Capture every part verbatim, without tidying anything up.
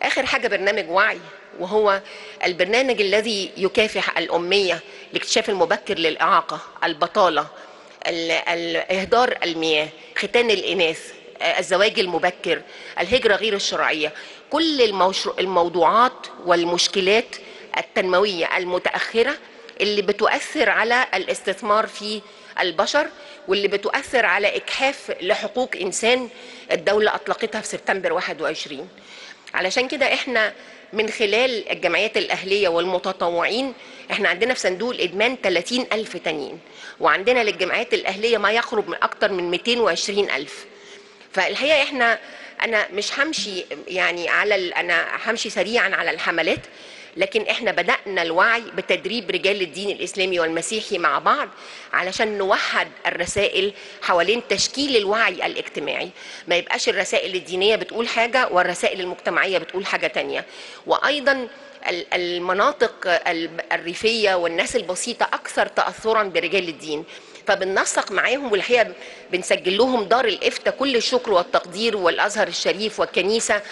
آخر حاجة برنامج وعي، وهو البرنامج الذي يكافح الأمية، الاكتشاف المبكر للإعاقة، البطالة، إهدار المياه، ختان الإناث، الزواج المبكر، الهجرة غير الشرعية. كل الموضوعات والمشكلات التنموية المتأخرة اللي بتؤثر على الاستثمار في البشر، واللي بتؤثر على إجحاف لحقوق إنسان الدولة أطلقتها في سبتمبر واحد وعشرين. علشان كده احنا من خلال الجمعيات الأهلية والمتطوعين، احنا عندنا في صندوق الإدمان ثلاثين ألف تانيين، وعندنا للجمعيات الأهلية ما يقرب من أكتر من مئتين وعشرين ألف. فالحقيقة احنا أنا مش همشي يعني على أنا همشي سريعا على الحملات، لكن احنا بدأنا الوعي بتدريب رجال الدين الإسلامي والمسيحي مع بعض علشان نوحد الرسائل حوالين تشكيل الوعي الاجتماعي. ما يبقاش الرسائل الدينية بتقول حاجة والرسائل المجتمعية بتقول حاجة تانية. وأيضا المناطق الريفية والناس البسيطة أكثر تأثرا برجال الدين، فبننسق معاهم، والحقيقة بنسجل لهم دار الإفتاء كل الشكر والتقدير، والأزهر الشريف والكنيسة.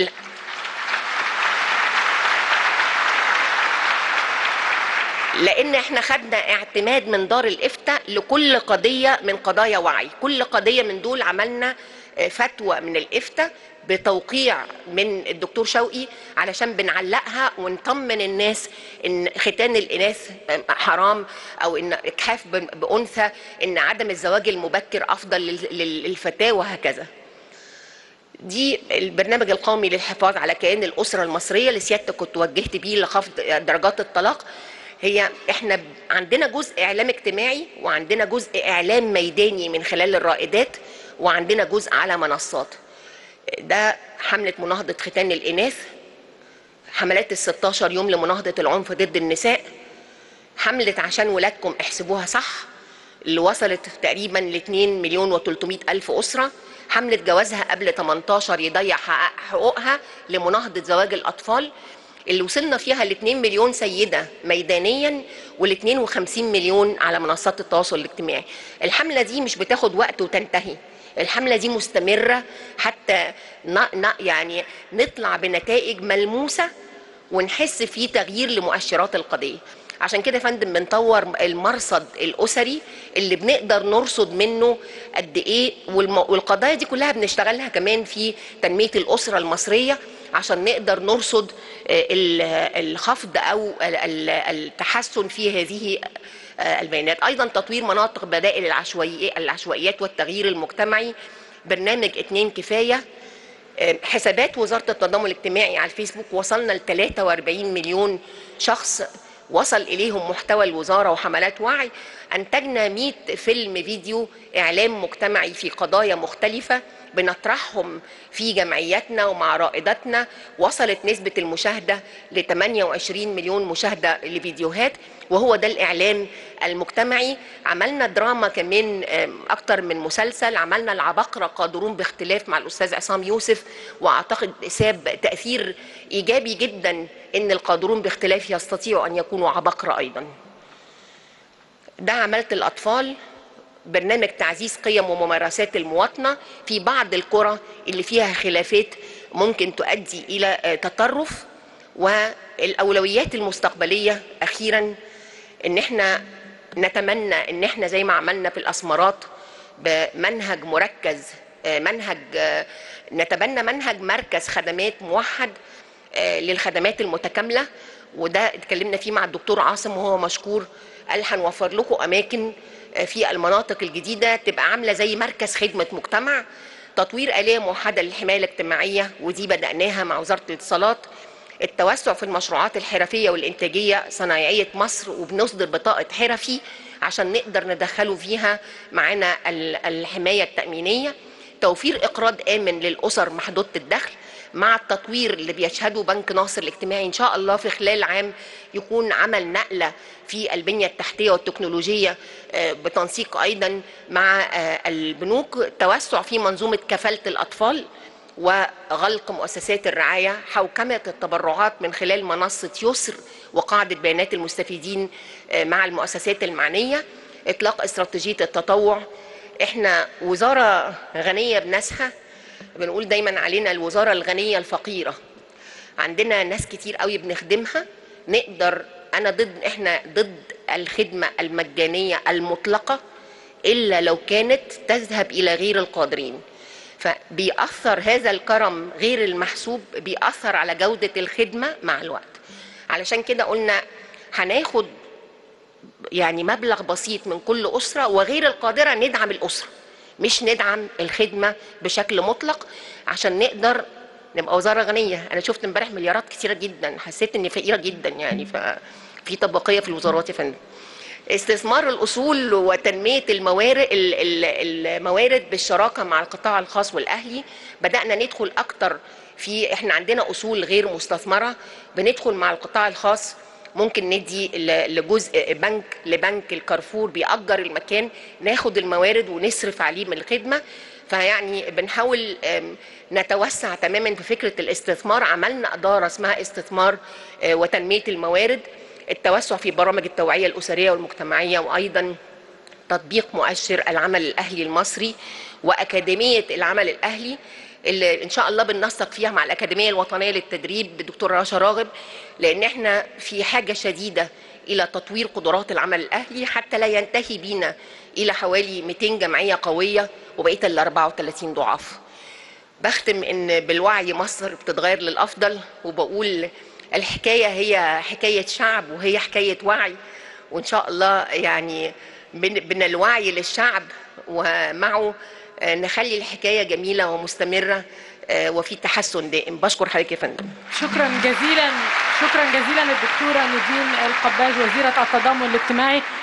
لأن احنا خدنا اعتماد من دار الإفتاء لكل قضية من قضايا وعي. كل قضية من دول عملنا فتوى من الإفتاء بتوقيع من الدكتور شوقي علشان بنعلقها ونطمن الناس ان ختان الإناث حرام، او ان اجحاف بأنثى، ان عدم الزواج المبكر افضل للفتاة، وهكذا. دي البرنامج القومي للحفاظ على كيان الأسرة المصرية اللي سيادتك كنت وجهت بيه لخفض درجات الطلاق. هي احنا عندنا جزء اعلام اجتماعي، وعندنا جزء اعلام ميداني من خلال الرائدات، وعندنا جزء على منصات. ده حملة مناهضة ختان الإناث، حملات الستاشر يوم لمناهضة العنف ضد النساء، حملة عشان ولادكم احسبوها صح اللي وصلت تقريبا ل اتنين مليون وتلتمية ألف أسرة، حملة جوازها قبل تمنتاشر يضيع حقوقها لمناهضة زواج الأطفال اللي وصلنا فيها ل اتنين مليون سيدة ميدانيا وال اتنين وخمسين مليون على منصات التواصل الاجتماعي. الحملة دي مش بتاخد وقت وتنتهي، الحملة دي مستمرة حتى يعني نطلع بنتائج ملموسة ونحس في تغيير لمؤشرات القضية. عشان كده يا فندم بنطور المرصد الأسري اللي بنقدر نرصد منه قد إيه، والقضايا دي كلها بنشتغلها كمان في تنمية الأسرة المصرية عشان نقدر نرصد الخفض أو التحسن في هذه البيانات. أيضا تطوير مناطق بدائل العشوائيات والتغيير المجتمعي، برنامج اتنين كفاية. حسابات وزارة التضامن الاجتماعي على الفيسبوك وصلنا ل تلاتة وأربعين مليون شخص وصل إليهم محتوى الوزارة وحملات وعي. أنتجنا مئة فيلم فيديو إعلام مجتمعي في قضايا مختلفة بنطرحهم في جمعياتنا ومع رائداتنا. وصلت نسبة المشاهدة ل تمنية وعشرين مليون مشاهدة لفيديوهات، وهو ده الإعلام المجتمعي. عملنا دراما كمان أكتر من مسلسل، عملنا العباقرة قادرون باختلاف مع الأستاذ عصام يوسف، وأعتقد ساب تأثير إيجابي جدا إن القادرون باختلاف يستطيعوا أن يكونوا عباقرة أيضا. ده عملة الأطفال، برنامج تعزيز قيم وممارسات المواطنة في بعض القرى اللي فيها خلافات ممكن تؤدي إلى تطرف. والأولويات المستقبلية أخيرا إن احنا نتمنى إن احنا زي ما عملنا في الأسمرات بمنهج مركز، منهج نتبنى منهج مركز خدمات موحد للخدمات المتكاملة، وده اتكلمنا فيه مع الدكتور عاصم وهو مشكور. قال هنوفر لكم أماكن في المناطق الجديدة تبقى عاملة زي مركز خدمة مجتمع. تطوير آلية موحدة للحماية الاجتماعية، ودي بدأناها مع وزارة الاتصالات. التوسع في المشروعات الحرفية والإنتاجية صنايعية مصر، وبنصدر بطاقة حرفي عشان نقدر ندخله فيها معانا الحماية التأمينية. توفير إقراض آمن للأسر محدودة الدخل، مع التطوير اللي بيشهده بنك ناصر الاجتماعي. إن شاء الله في خلال عام يكون عمل نقلة في البنية التحتية والتكنولوجية بتنسيق أيضا مع البنوك. توسع في منظومة كفالة الأطفال وغلق مؤسسات الرعاية. حوكمة التبرعات من خلال منصة يسر وقاعدة بيانات المستفيدين مع المؤسسات المعنية. إطلاق استراتيجية التطوع. إحنا وزارة غنية بناسها، بنقول دايما علينا الوزارة الغنية الفقيرة. عندنا ناس كتير قوي بنخدمها نقدر. انا ضد، احنا ضد الخدمه المجانيه المطلقه الا لو كانت تذهب الى غير القادرين. فبيأثر هذا الكرم غير المحسوب، بيأثر على جوده الخدمه مع الوقت. علشان كده قلنا هناخد يعني مبلغ بسيط من كل اسره، وغير القادره ندعم الاسره، مش ندعم الخدمه بشكل مطلق، عشان نقدر نبقى وزاره غنيه. انا شفت امبارح مليارات كتيره جدا، حسيت اني فقيره جدا يعني. ففي طبقيه في الوزارات يا فندم. استثمار الاصول وتنميه الموارد الموارد بالشراكه مع القطاع الخاص والاهلي. بدانا ندخل اكتر في، احنا عندنا اصول غير مستثمره، بندخل مع القطاع الخاص. ممكن ندي لجزء بنك لبنك الكارفور بيأجر المكان، ناخد الموارد ونصرف عليه من الخدمه. فيعني بنحاول نتوسع تماما في فكره الاستثمار. عملنا اداره اسمها استثمار وتنميه الموارد، التوسع في برامج التوعيه الاسريه والمجتمعيه، وايضا تطبيق مؤشر العمل الاهلي المصري واكاديميه العمل الاهلي اللي ان شاء الله بننسق فيها مع الاكاديميه الوطنيه للتدريب بالدكتور رشا راغب، لان احنا في حاجه شديده الى تطوير قدرات العمل الاهلي حتى لا ينتهي بينا الى حوالي مئتين جمعيه قويه وبقيه ال أربعة وثلاثين ضعاف. بختم ان بالوعي مصر بتتغير للافضل، وبقول الحكايه هي حكايه شعب وهي حكايه وعي، وان شاء الله يعني من الوعي للشعب ومعه نخلي الحكايه جميله ومستمره وفي تحسن دائم. بشكر حضرتك يا فندم. شكرا جزيلا، شكرا جزيلا للدكتوره نيفين القباج وزيره التضامن الاجتماعي.